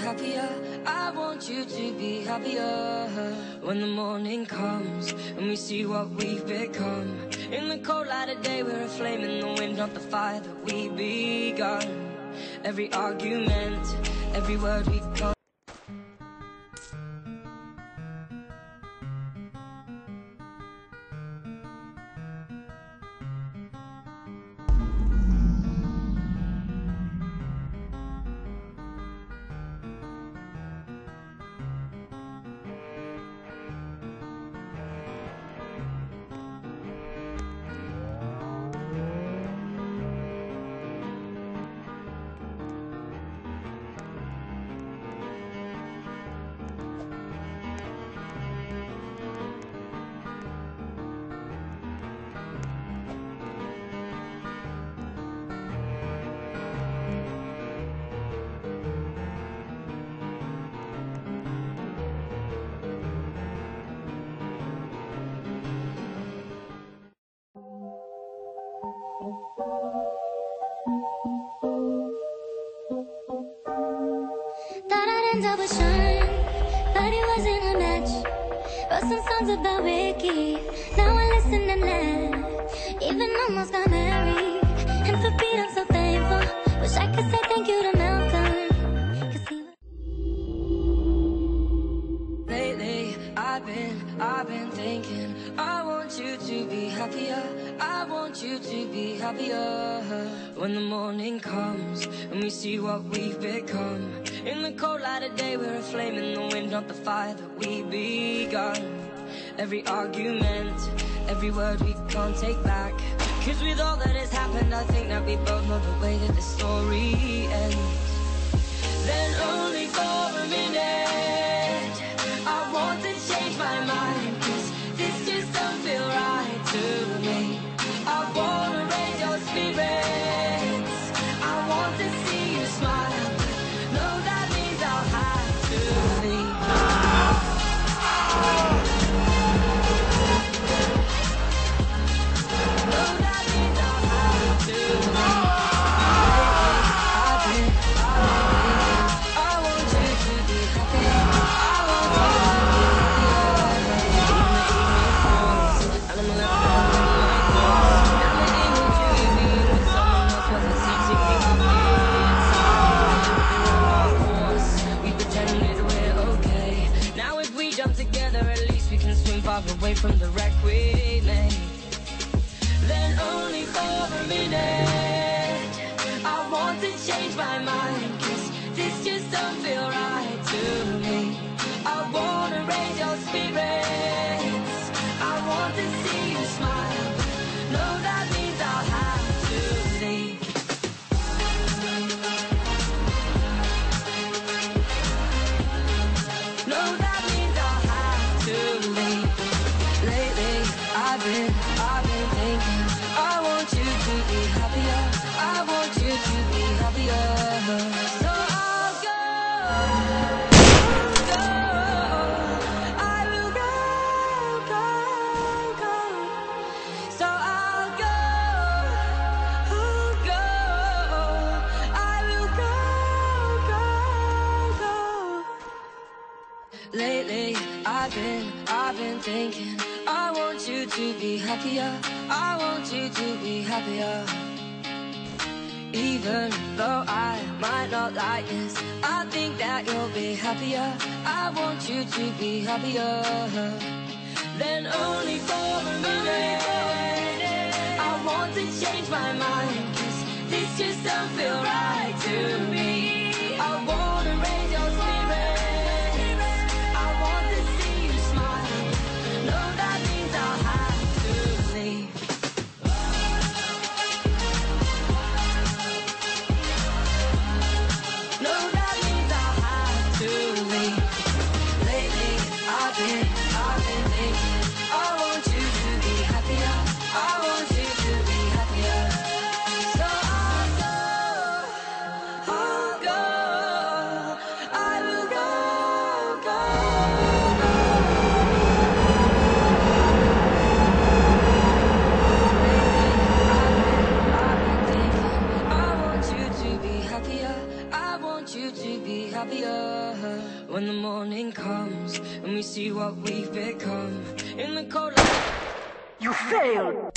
happier. I want you to be happier. When the morning comes and we see what we've become, in the cold light of day we're a flame in the wind, not the fire that we begun. Every argument, every word we come. Thought I'd end up with Sean, but it wasn't a match. Wrote some songs about Ricky, now I listen and laugh. Even almost got married, and for Pete I'm so thankful. Wish I could say thank you to Malcolm, 'cause he was... Lately, I've been thinking, I want you to be happier. I want you to be happier. When the morning comes and we see what we've become, in the cold light of day we're a flame in the wind, not the fire that we begun. Every argument, every word we can't take back, 'cause with all that has happened I think that we both know the way that the story ends. Then only for a minute I want to change my mind, 'cause this just don't feel right to me. I wanna raise your spirits, I want to see you smile. No, that means I'll have to leave. No, that means I'll have to leave. I want you to be happy. I want you to be happier. And I'm left alone in my thoughts. Now the image of you being with someone else wasn't seating me up inside. We were off course, we pretended we're okay. Now if we jump together, at least we can swim far away from the wreck we made. Then only for a minute I want to change my mind, 'cause this just don't feel right to me. I wanna raise your spirits, I want to see you smile. No, that means I'll have to leave. No, that means I'll have to leave. Lately, I've been thinking, I want you to be happier. I want you to be happier. So I'll go, I will go. So I'll go, I will go. Lately, I've been thinking, I want you to be happier. I want you to be happier. Even though I might not like this, I think that you'll be happier. I want you to be happier. Then only for a minute I want to change my mind, 'cause this just don't feel right to me. I wanna raise your spirits, I want to see you smile. No, that means I'll have to leave. No, that means I'll have to leave. Lately, I've been thinking, I want you to be happier. I want you to be happier. So I'll go, I will go. Lately, I've been thinking, I want you to be happier. I want you you to be happier. When the morning comes and we see what we've become in the cold light. You failed!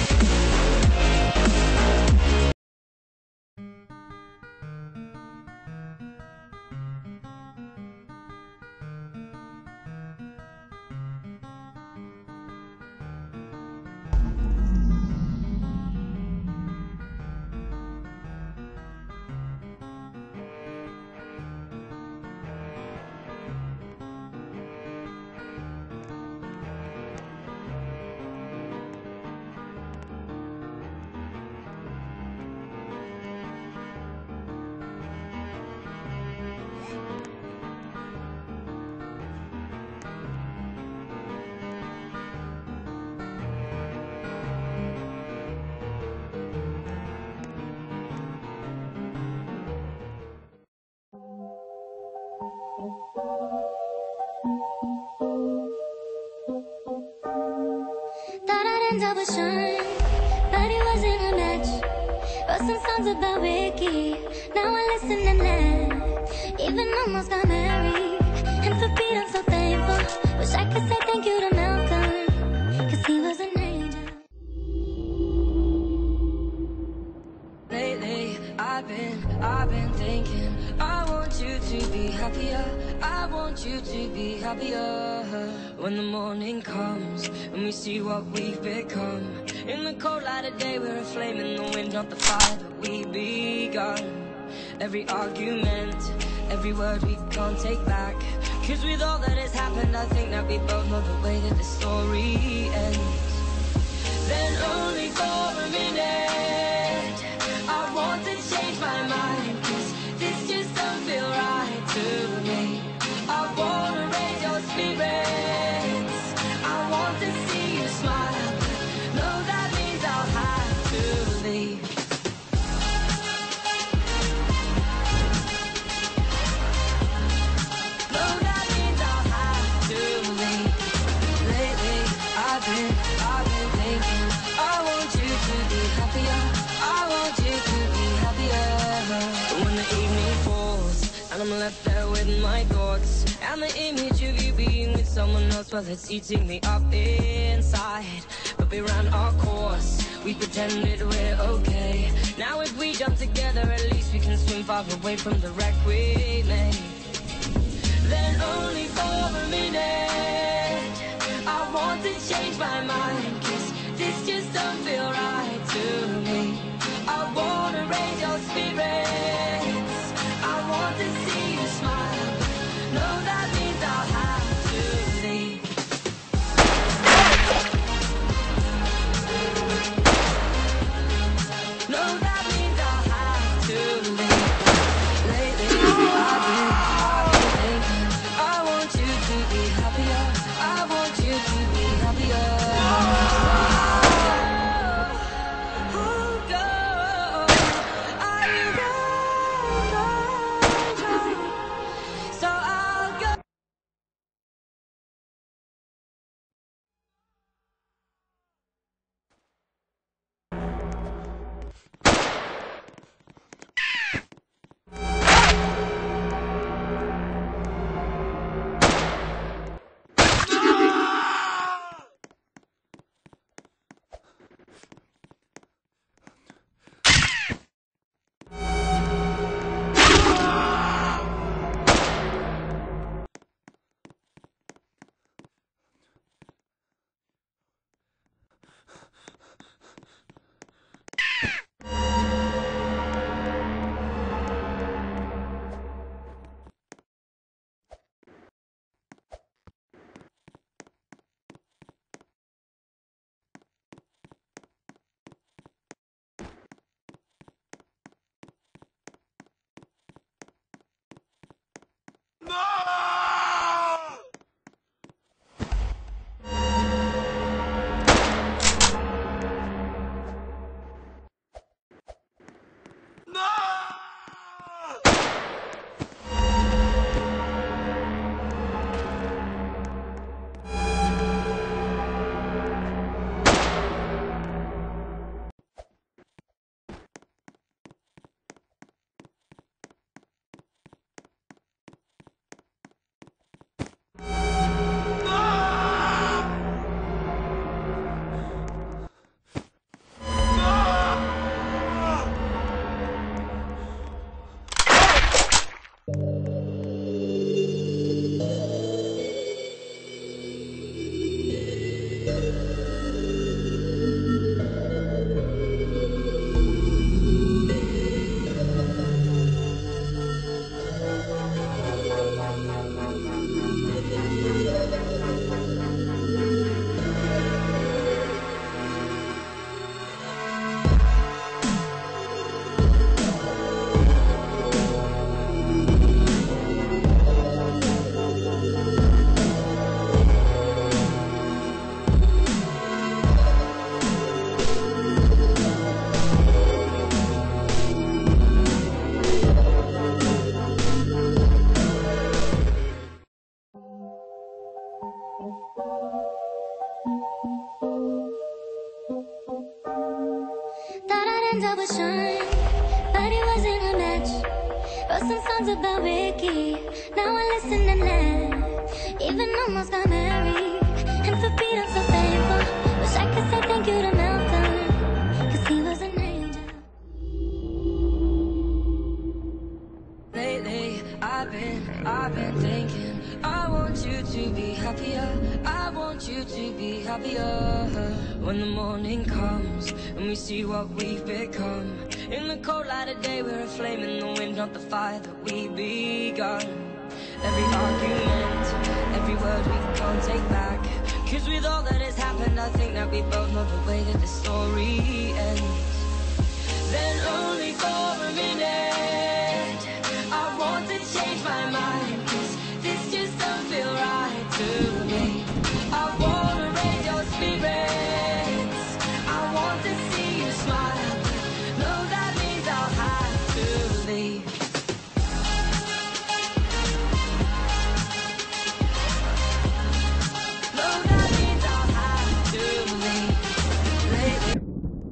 Thought I'd end up with Sean, but it wasn't a match. Wrote some songs about Ricky, now I listen and laugh. Even almost got married, and for Pete I'm so thankful. Wish I could say thank you to Malcolm, cause he was an angel. Lately, I've been thinking, I want you to be happier. I want you to be happier. When the morning comes and we see what we've become in the cold light of day, we're a flame in the wind of the fire that we begun. Every argument, every word we can't take back, cause with all that has happened, I think that we both know the way that the story ends. Then only for a minute, I want to change my mind, cause this just don't feel right to me. I wanna raise your spirits, I want to see you smile, no, that means I'll have to leave. No, that means I'll have to leave. Lately, I've been thinking, I want you to be happier, I want you to be happier. When the evening falls and I'm left there with my thoughts, and the image of you being with someone else, well, it's eating me up inside. But we ran our course, we pretended we're okay. Now if we jump together, at least we can swim far away from the wreck we made. Then only for a minute, I want to change my mind, cause this just don't feel right to me. I wanna raise your spirits, I want to see you smile, no, that means I'll have to leave. No, that means I'll have to leave. Lately, I've been thinking, I want you to be happier, I want you to be happier. double shine, but it wasn't a match. Wrote some songs about Ricky, now I listen and laugh. Even almost got married, and for Pete I'm so thankful. Wish I could say thank you to Malcolm, cause he was an angel. Lately, I've been thinking, I want you to be happier, I want you to be happier. When the morning comes, and we see what we've become. In the cold light of day, we're a flame in the wind, not the fire that we begun. Every argument, every word we can't take back. Cause with all that has happened, I think that we both know the way that the story ends. Then only for a minute, I want to change my mind, cause this just don't feel right to me. I wanna raise your spirits, I want to see you smile. No, that means I'll have to leave. No, that means I'll have to leave. Lately.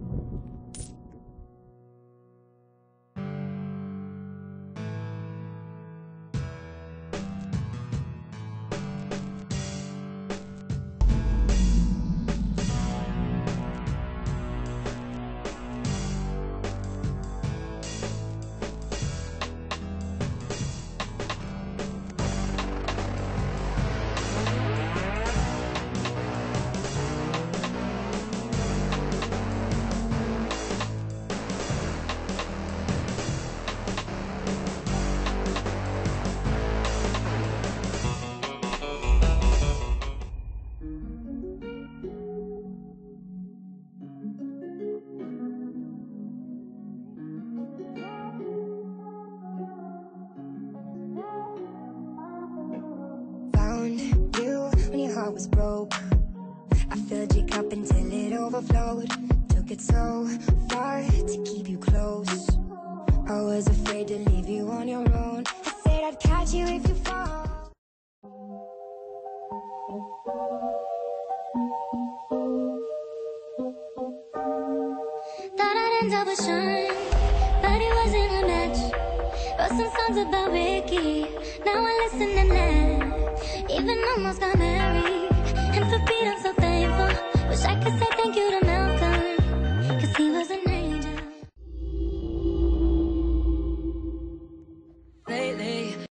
Found you when your heart was broke. I filled your cup until it overflowed. Took it so far to keep you close. I was afraid to leave you on your own. I said I'd catch you if you fall. Thought I'd end double shine, but it wasn't a match. Wrote some songs about Ricky, now I listen and laugh. Even almost got married, and for Pete I'm so thankful. Wish I could say thank you to Malcolm.